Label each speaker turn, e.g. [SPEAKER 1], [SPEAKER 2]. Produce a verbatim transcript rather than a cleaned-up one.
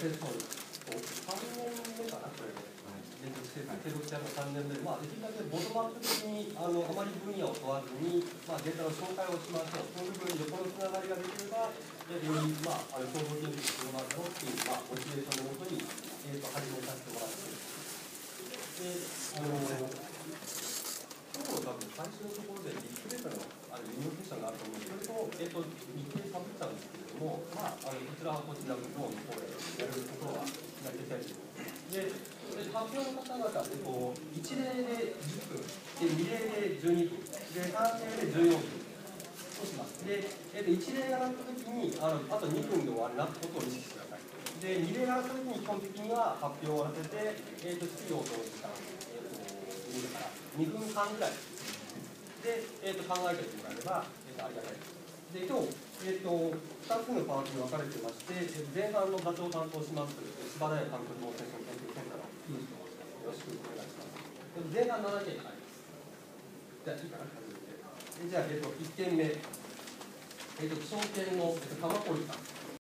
[SPEAKER 1] えー、そうさんねんめかな、これで、連続して継続してさんねんめ、まあ、できるだけボトムアップ的にあのあまり分野を問わずに、まあ、データの紹介をしましょう、その部分に横のつながりができれば、えー、より、まあ、あの総合研究が広がるだろうっていう、まあ、モチベーションのもとに、えー、と始めさせてもらっている。で、あの今日の多分最初のところでビッグデータのあのイノベーションがあると思うんですけれども、えー、と日程かぶっちゃうんですけれども、まあ、あのこちらはこちらの方の方でやるところはやっていきたいと思います。で、発表の方々ってこういち例でじゅっぷん、でに例でじゅうにふん、でさん例でじゅうよんふんとします。で、えー、といち例がなったときにあの、あとにふんで終わるなってことを意識してください。で、に例がなったときに基本的には発表を終わらせて、えー、と質疑応答の時間、えー、とからにふんはんぐらいで、えー、と考えてもらえれば、えー、とありがたいです。で、今日、えー、とふたつのパートに分かれてまして、前半の座長を担当します、柴田屋環境モーテーション研究センターのピースと申します。よろしくお願いします。前半なな件あります。じゃあ、いいかな、始めて。じゃあ、えー、といってんめ、えー、と気象研の、えー、と鎌堀さん。